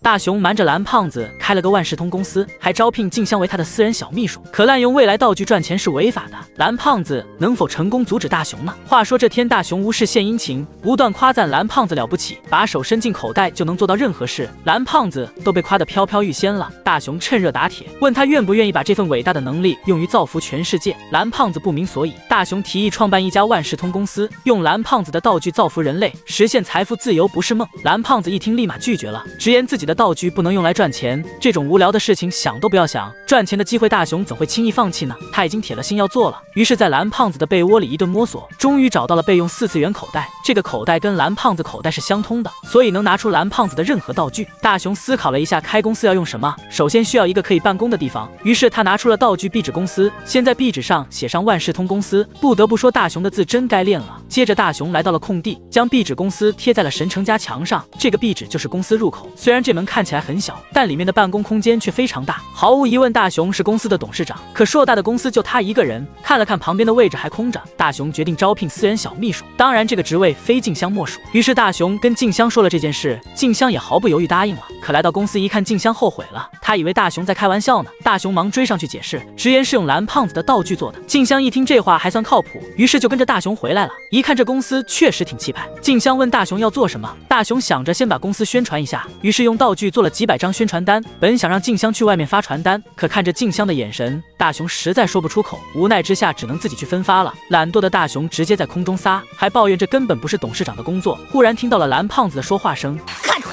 大雄瞒着蓝胖子开了个万事通公司，还招聘静香为他的私人小秘书。可滥用未来道具赚钱是违法的，蓝胖子能否成功阻止大雄呢？话说这天，大雄无事献殷勤，不断夸赞蓝胖子了不起，把手伸进口袋就能做到任何事。蓝胖子都被夸得飘飘欲仙了。大雄趁热打铁，问他愿不愿意把这份伟大的能力用于造福全世界。蓝胖子不明所以。大雄提议创办一家万事通公司，用蓝胖子的道具造福人类，实现财富自由不是梦。蓝胖子一听立马拒绝了，直言自己的道具不能用来赚钱，这种无聊的事情想都不要想，赚钱的机会大雄怎会轻易放弃呢？他已经铁了心要做了。于是在蓝胖子的被窝里一顿摸索，终于找到了备用4次元口袋。这个口袋跟蓝胖子口袋是相通的，所以能拿出蓝胖子的任何道具。大雄思考了一下开公司要用什么，首先需要一个可以办公的地方，于是他拿出了道具壁纸公司，先在壁纸上写上万事通公司。不得不说大雄的字真该练了。接着大雄来到了空地，将壁纸公司贴在了神城家墙上，这个壁纸就是公司入口。虽然这门看起来很小，但里面的办公空间却非常大。毫无疑问，大雄是公司的董事长，可硕大的公司就他一个人。看了看旁边的位置还空着，大雄决定招聘私人小秘书，当然这个职位非静香莫属。于是大雄跟静香说了这件事，静香也毫不犹豫答应了。可来到公司一看，静香后悔了，他以为大雄在开玩笑呢。大雄忙追上去解释，直言是用蓝胖子的道具做的。静香一听这话还算靠谱，于是就跟着大雄回来了。一看这公司确实挺气派。静香问大雄要做什么，大雄想着先把公司宣传一下，于是用道具做了几百张宣传单，本想让静香去外面发传单，可看着静香的眼神，大雄实在说不出口，无奈之下只能自己去分发了。懒惰的大雄直接在空中撒，还抱怨这根本不是董事长的工作。忽然听到了蓝胖子的说话声，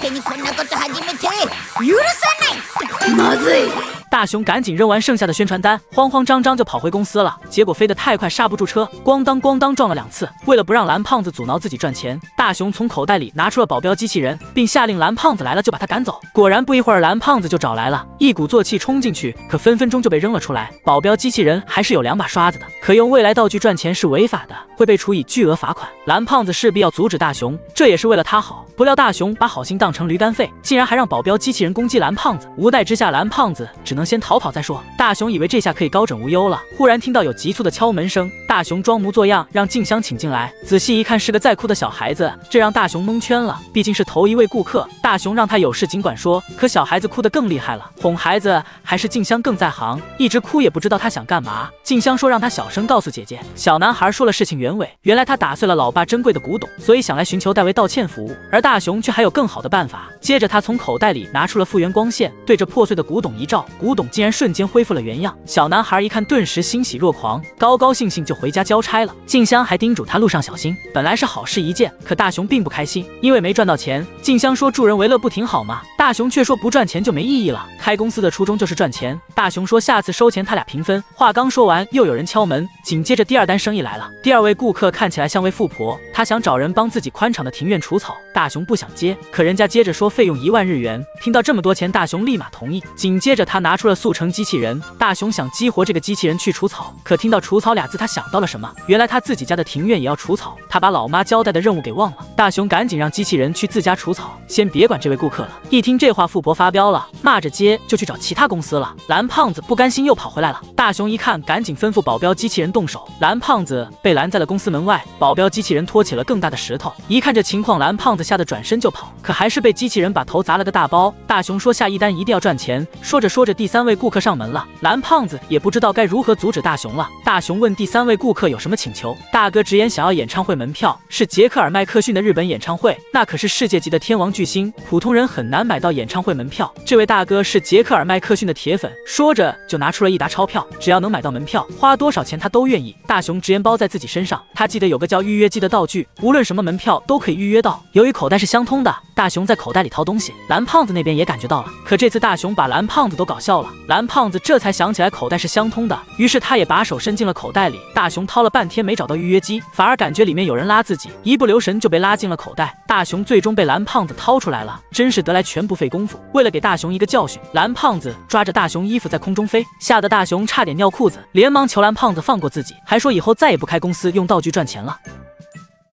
大雄赶紧扔完剩下的宣传单，慌慌张张就跑回公司了。结果飞得太快，刹不住车，咣当咣当撞了2次。为了不让蓝胖子阻挠自己赚钱，大雄从口袋里拿出了保镖机器人，并下令蓝胖子来了就把他赶走。果然不一会儿，蓝胖子就找来了，一鼓作气冲进去，可分分钟就被扔了出来。保镖机器人还是有2把刷子的，可用未来道具赚钱是违法的，会被处以巨额罚款。蓝胖子势必要阻止大雄，这也是为了他好。不料大雄把好心当成驴肝肺，竟然还让保镖机器人攻击蓝胖子。无奈之下，蓝胖子只能先逃跑再说。大雄以为这下可以高枕无忧了，忽然听到有急促的敲门声。大雄装模作样让静香请进来，仔细一看是个在哭的小孩子，这让大雄蒙圈了，毕竟是头一位顾客。大雄让他有事尽管说，可小孩子哭得更厉害了。哄孩子还是静香更在行，一直哭也不知道他想干嘛。静香说让他小声告诉姐姐。小男孩说了事情原委，原来他打碎了老爸珍贵的古董，所以想来寻求代为道歉服务。而大雄却还有更好的办法，接着他从口袋里拿出了复原光线，对着破碎的古董一照，古董竟然瞬间恢复了原样。小男孩一看顿时欣喜若狂，高高兴兴就回家交差了。静香还叮嘱他路上小心。本来是好事一件，可大雄并不开心，因为没赚到钱。静香说助人为乐不挺好吗？大雄却说不赚钱就没意义了，开公司的初衷就是赚钱。大雄说下次收钱他俩平分。话刚说完，又有人敲门，紧接着第2单生意来了。第2位顾客看起来像位富婆，她想找人帮自己宽敞的庭院除草。大雄不想接，可人家接着说费用1万日元。听到这么多钱，大雄立马同意。紧接着他拿出了速成机器人，大雄想激活这个机器人去除草，可听到除草2字，他想到了什么？原来他自己家的庭院也要除草，他把老妈交代的任务给忘了。大雄赶紧让机器人去自家除草，先别管这位顾客了。一听这话，富婆发飙了，骂着街就去找其他公司了。蓝胖子不甘心又跑回来了，大雄一看，赶紧吩咐保镖机器人动手。蓝胖子被拦在了公司门外，保镖机器人拖起了更大的石头。一看这情况，蓝胖子吓得转身就跑，可还是被机器人把头砸了个大包。大雄说下1单一定要赚钱。说着说着，第3位顾客上门了，蓝胖子也不知道该如何阻止大雄了。大雄问第3位顾客有什么请求，大哥直言想要演唱会门票，是杰克尔麦克逊的日本演唱会，那可是世界级的天王巨星，普通人很难买到演唱会门票。这位大哥是杰克尔麦克逊的铁粉，说着就拿出了1沓钞票，只要能买到门票，花多少钱他都愿意。大雄直言包在自己身上，他记得有个叫预约机的道具，无论什么门票都可以预约到。由于口袋是相通的，大雄在口袋里掏东西，蓝胖子那边也感觉到了，可这次大雄把蓝胖子都搞笑了。蓝胖子这才想起来口袋是相通的，于是他也把手伸进了口袋里。大雄掏了半天没找到预约机，反而感觉里面有人拉自己，一不留神就被拉进了口袋。大雄最终被蓝胖子掏出来了，真是得来全不费功夫。为了给大雄一个教训，蓝胖子抓着大雄衣服在空中飞，吓得大雄差点尿裤子，连忙求蓝胖子放过自己，还说以后再也不开公司用道具赚钱了。